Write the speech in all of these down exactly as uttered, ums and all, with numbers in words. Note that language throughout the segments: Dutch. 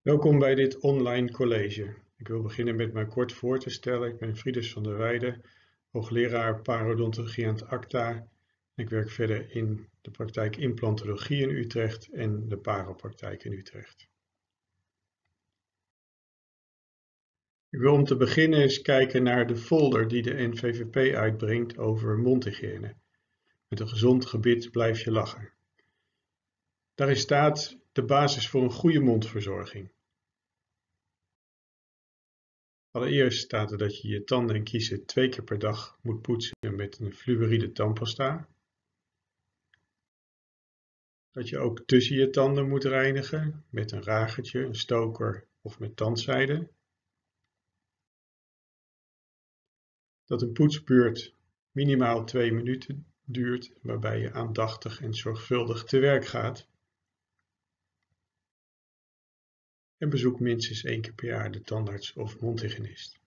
Welkom bij dit online college. Ik wil beginnen met mij kort voor te stellen. Ik ben Frieders van der Weijden, hoogleraar parodontologie aan het A C T A. Ik werk verder in de praktijk implantologie in Utrecht en de paropraktijk in Utrecht. Ik wil om te beginnen eens kijken naar de folder die de N V V P uitbrengt over mondhygiëne. Met een gezond gebit blijf je lachen. Daarin staat de basis voor een goede mondverzorging. Allereerst staat er dat je je tanden en kiezen twee keer per dag moet poetsen met een fluoride tandpasta. Dat je ook tussen je tanden moet reinigen met een ragertje, een stoker of met tandzijde. Dat een poetsbeurt minimaal twee minuten duurt, waarbij je aandachtig en zorgvuldig te werk gaat. En bezoek minstens één keer per jaar de tandarts of mondhygiënist.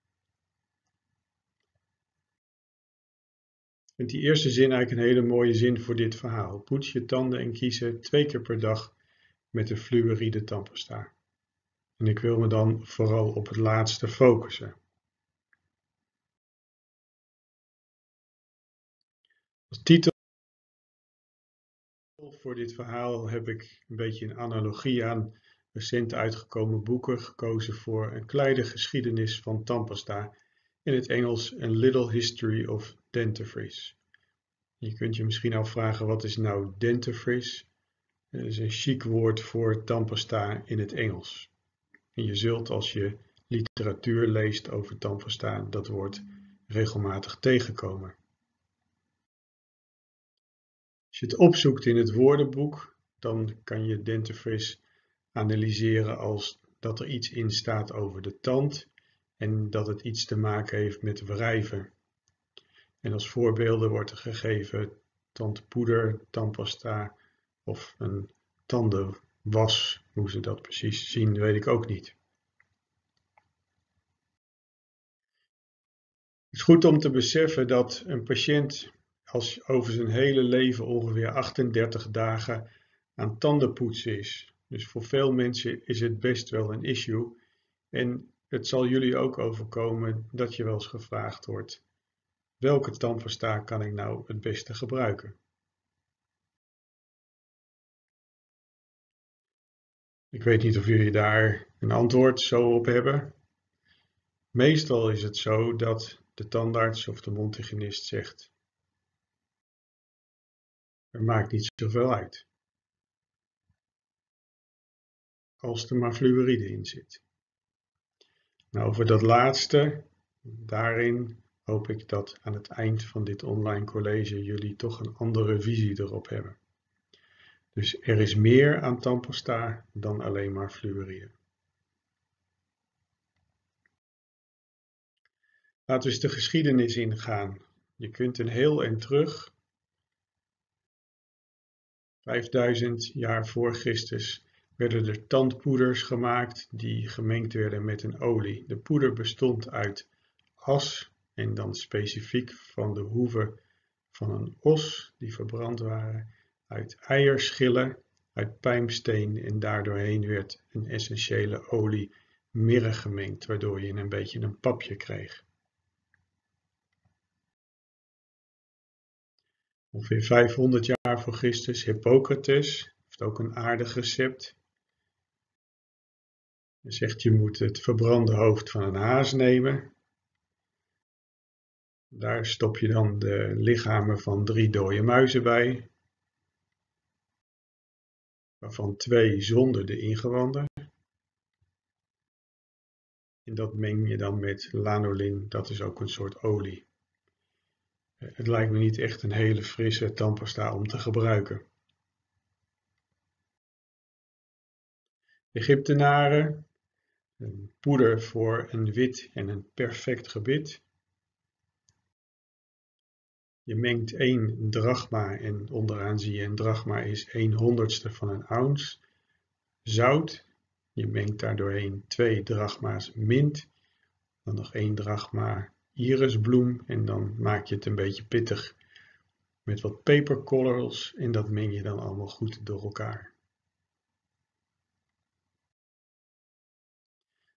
Ik vind die eerste zin eigenlijk een hele mooie zin voor dit verhaal. Poets je tanden en kiezen twee keer per dag met een fluoride tandpasta. En ik wil me dan vooral op het laatste focussen. Als titel voor dit verhaal heb ik een beetje een analogie aan recent uitgekomen boeken gekozen voor een kleine geschiedenis van tandpasta, in het Engels A Little History of Dentifrice. Je kunt je misschien afvragen, wat is nou dentifrice? Dat is een chic woord voor tandpasta in het Engels. En je zult, als je literatuur leest over tandpasta, dat woord regelmatig tegenkomen. Als je het opzoekt in het woordenboek, dan kan je dentifrice analyseren als dat er iets in staat over de tand en dat het iets te maken heeft met wrijven. En als voorbeelden wordt er gegeven tandpoeder, tandpasta of een tandenwas. Hoe ze dat precies zien, weet ik ook niet. Het is goed om te beseffen dat een patiënt als over zijn hele leven ongeveer achtendertig dagen aan tandenpoetsen is. Dus voor veel mensen is het best wel een issue. En het zal jullie ook overkomen dat je wel eens gevraagd wordt: welke tandpasta kan ik nou het beste gebruiken? Ik weet niet of jullie daar een antwoord zo op hebben. Meestal is het zo dat de tandarts of de mondhygiënist zegt: er maakt niet zoveel uit, als er maar fluoride in zit. Nou, over dat laatste, daarin hoop ik dat aan het eind van dit online college jullie toch een andere visie erop hebben. Dus er is meer aan tandpasta dan alleen maar fluoride. Laten we eens de geschiedenis ingaan. Je kunt een heel eind terug, vijfduizend jaar voor Christus, werden er tandpoeders gemaakt die gemengd werden met een olie. De poeder bestond uit as en dan specifiek van de hoeven van een os die verbrand waren, uit eierschillen, uit pijmsteen, en daardoorheen werd een essentiële olie mirre gemengd, waardoor je een beetje een papje kreeg. Ongeveer vijfhonderd jaar voor Christus, Hippocrates heeft ook een aardig recept. Hij zegt: je moet het verbrande hoofd van een haas nemen. Daar stop je dan de lichamen van drie dode muizen bij, waarvan twee zonder de ingewanden. En dat meng je dan met lanolin, dat is ook een soort olie. Het lijkt me niet echt een hele frisse tandpasta om te gebruiken. Egyptenaren, een poeder voor een wit en een perfect gebit. Je mengt één drachma en onderaan zie je een drachma is één honderdste van een ounce. Zout, je mengt daar doorheen twee drachma's mint, dan nog één drachma irisbloem en dan maak je het een beetje pittig met wat peperkorrels en dat meng je dan allemaal goed door elkaar.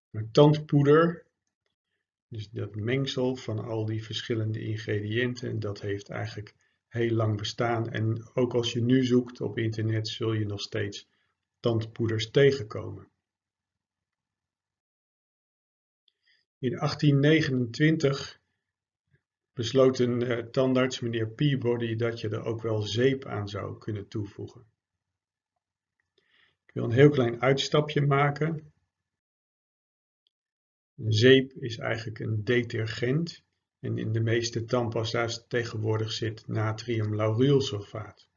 Maar tandpoeder, dus dat mengsel van al die verschillende ingrediënten, dat heeft eigenlijk heel lang bestaan. En ook als je nu zoekt op internet, zul je nog steeds tandpoeders tegenkomen. In achttien negenentwintig besloot een uh, tandarts, meneer Peabody, dat je er ook wel zeep aan zou kunnen toevoegen. Ik wil een heel klein uitstapje maken. Zeep is eigenlijk een detergent en in de meeste tandpasta's tegenwoordig zit natriumlaurylsulfaat.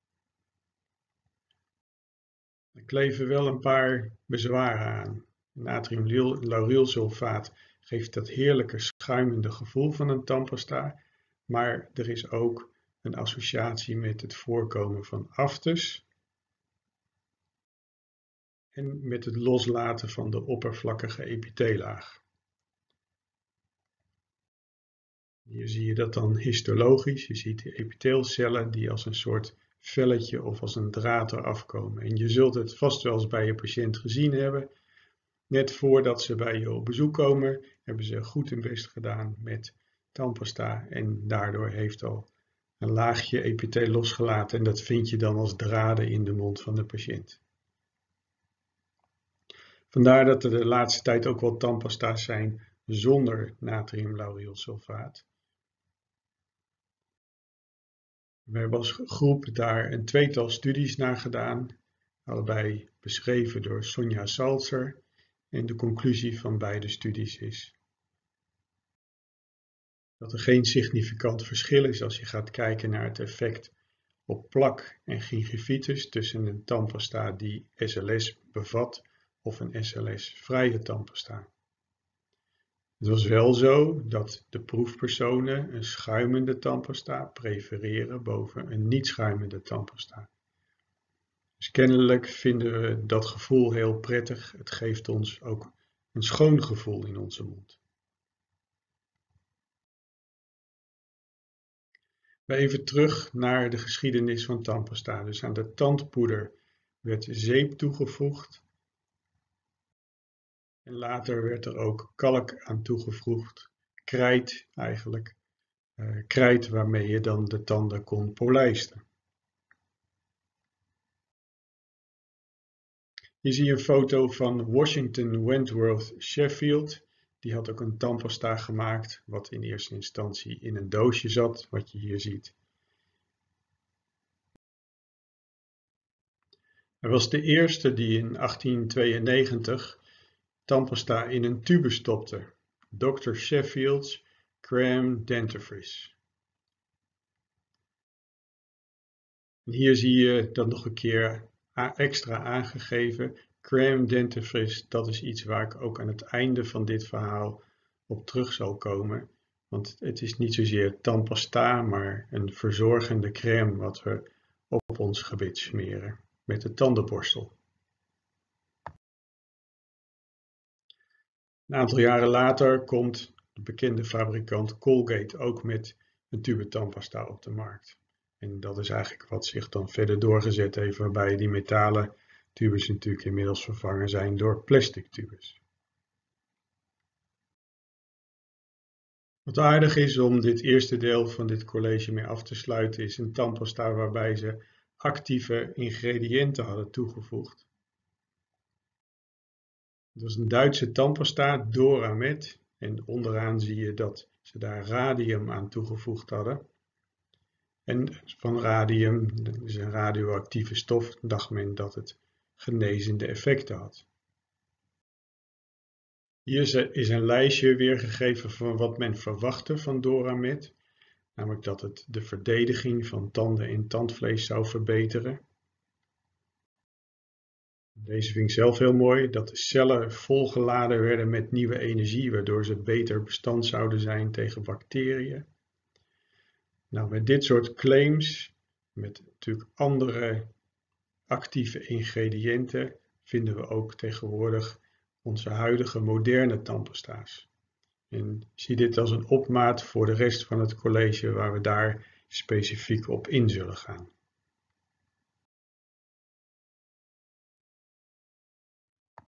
Er kleven wel een paar bezwaren aan. Natriumlaurylsulfaat geeft dat heerlijke schuimende gevoel van een tandpasta, maar er is ook een associatie met het voorkomen van aftes en met het loslaten van de oppervlakkige epiteellaag. Hier zie je dat dan histologisch. Je ziet de epiteelcellen die als een soort velletje of als een draad eraf komen. En je zult het vast wel eens bij je patiënt gezien hebben. Net voordat ze bij je op bezoek komen, hebben ze goed hun best gedaan met tandpasta. En daardoor heeft al een laagje epitheel losgelaten. En dat vind je dan als draden in de mond van de patiënt. Vandaar dat er de laatste tijd ook wel tandpasta's zijn zonder natriumlaurylsulfaat. We hebben als groep daar een tweetal studies naar gedaan, allebei beschreven door Sonja Salzer. En de conclusie van beide studies is dat er geen significant verschil is als je gaat kijken naar het effect op plak en gingivitis tussen een tandpasta die S L S bevat of een S L S-vrije tandpasta. Het was wel zo dat de proefpersonen een schuimende tandpasta prefereren boven een niet schuimende tandpasta. Dus kennelijk vinden we dat gevoel heel prettig. Het geeft ons ook een schoon gevoel in onze mond. Maar even terug naar de geschiedenis van tandpasta. Dus aan de tandpoeder werd zeep toegevoegd. En later werd er ook kalk aan toegevoegd, krijt eigenlijk, uh, krijt waarmee je dan de tanden kon polijsten. Hier zie je een foto van Washington Wentworth Sheffield. Die had ook een tandpasta gemaakt, wat in eerste instantie in een doosje zat, wat je hier ziet. Hij was de eerste die in achttien tweeënnegentig tandpasta in een tube stopte. dokter Sheffield's Crème Dentifrice. En hier zie je dat nog een keer extra aangegeven. Crème Dentifrice, dat is iets waar ik ook aan het einde van dit verhaal op terug zal komen. Want het is niet zozeer tandpasta, maar een verzorgende crème wat we op ons gebit smeren met de tandenborstel. Een aantal jaren later komt de bekende fabrikant Colgate ook met een tube tandpasta op de markt. En dat is eigenlijk wat zich dan verder doorgezet heeft, waarbij die metalen tubes natuurlijk inmiddels vervangen zijn door plastic tubes. Wat aardig is om dit eerste deel van dit college mee af te sluiten, is een tandpasta waarbij ze actieve ingrediënten hadden toegevoegd. Het was een Duitse tandpasta, Doramed, en onderaan zie je dat ze daar radium aan toegevoegd hadden. En van radium, dat is een radioactieve stof, dacht men dat het genezende effecten had. Hier is een lijstje weergegeven van wat men verwachtte van Doramed, namelijk dat het de verdediging van tanden en tandvlees zou verbeteren. Deze vind ik zelf heel mooi, dat de cellen volgeladen werden met nieuwe energie, waardoor ze beter bestand zouden zijn tegen bacteriën. Nou, met dit soort claims, met natuurlijk andere actieve ingrediënten, vinden we ook tegenwoordig onze huidige moderne tandpasta's. En zie dit als een opmaat voor de rest van het college waar we daar specifiek op in zullen gaan.